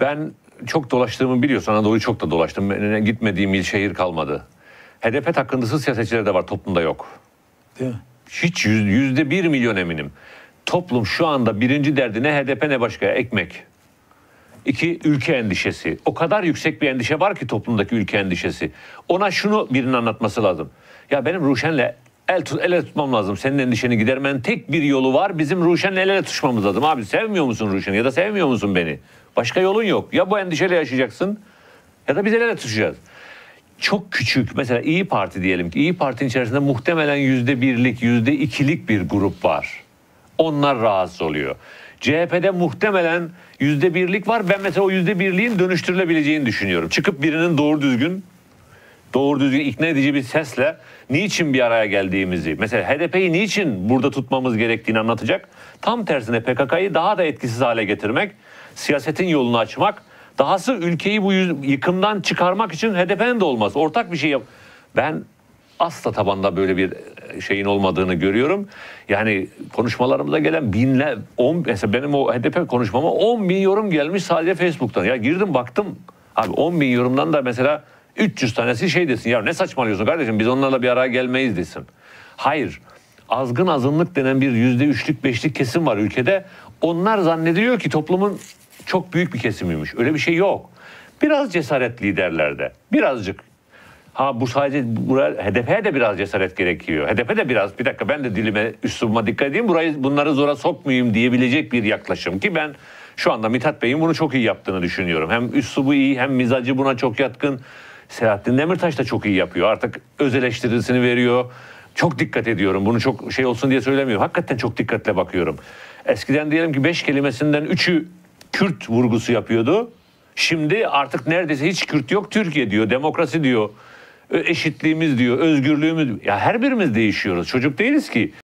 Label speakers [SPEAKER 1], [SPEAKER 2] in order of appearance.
[SPEAKER 1] Ben çok dolaştığımı biliyorsun. Anadolu'yu çok da dolaştım. Gitmediğim il, şehir kalmadı. HDP takıntısı siyasetçiler de var, toplumda yok.
[SPEAKER 2] Değil mi?
[SPEAKER 1] Hiç %1 milyon eminim. Toplum şu anda birinci derdi ne HDP ne başka, ekmek. 2, ülke endişesi. O kadar yüksek bir endişe var ki toplumdaki ülke endişesi. Ona şunu birinin anlatması lazım. Ya benim Ruşen'le ele tutmam lazım. Senin endişeni gidermenin tek bir yolu var. Bizim Ruşen'le el ele tutuşmamız lazım. Abi sevmiyor musun Ruşen'i ya da sevmiyor musun beni? Başka yolun yok. Ya bu endişeyle yaşayacaksın ya da biz el ele tutuşacağız. Çok küçük, mesela İyi Parti diyelim ki, İyi Parti'nin içerisinde muhtemelen %1'lik, %2'lik bir grup var. Onlar rahatsız oluyor. CHP'de muhtemelen %1'lik var. Ben mesela o %1'liğin dönüştürülebileceğini düşünüyorum. Çıkıp birinin doğru düzgün ikna edici bir sesle niçin bir araya geldiğimizi, mesela HDP'yi niçin burada tutmamız gerektiğini anlatacak. Tam tersine PKK'yı daha da etkisiz hale getirmek, siyasetin yolunu açmak, dahası ülkeyi bu yıkımdan çıkarmak için HDP'nin de olmaz. Ortak bir şey yap. Ben asla tabanda böyle bir şeyin olmadığını görüyorum. Yani konuşmalarımıza gelen mesela benim o HDP konuşmama 10 bin yorum gelmiş sadece Facebook'tan. Ya girdim baktım. Abi 10 bin yorumdan da mesela 300 tanesi şey desin. Ya ne saçmalıyorsun kardeşim, biz onlarla bir araya gelmeyiz desin. Hayır. Azgın azınlık denen bir %3'lük 5'lik kesim var ülkede. Onlar zannediyor ki toplumun çok büyük bir kesimiymiş. Öyle bir şey yok. Biraz cesaret liderlerde. Birazcık. Bu sadece HDP'ye de biraz cesaret gerekiyor. HDP de biraz, bir dakika ben de dilime, üslubuma dikkat edeyim, bunları zora sokmayayım diyebilecek bir yaklaşım ki ben şu anda Mithat Bey'in bunu çok iyi yaptığını düşünüyorum. Hem üslubu iyi, hem mizacı buna çok yatkın. Selahattin Demirtaş da çok iyi yapıyor. Artık öz eleştirisini veriyor. Çok dikkat ediyorum. Bunu çok şey olsun diye söylemiyorum. Hakikaten çok dikkatle bakıyorum. Eskiden diyelim ki 5 kelimesinden 3'ü Kürt vurgusu yapıyordu. Şimdi artık neredeyse hiç Kürt yok. Türkiye diyor, demokrasi diyor, eşitliğimiz diyor, özgürlüğümüz. Ya her birimiz değişiyoruz. Çocuk değiliz ki.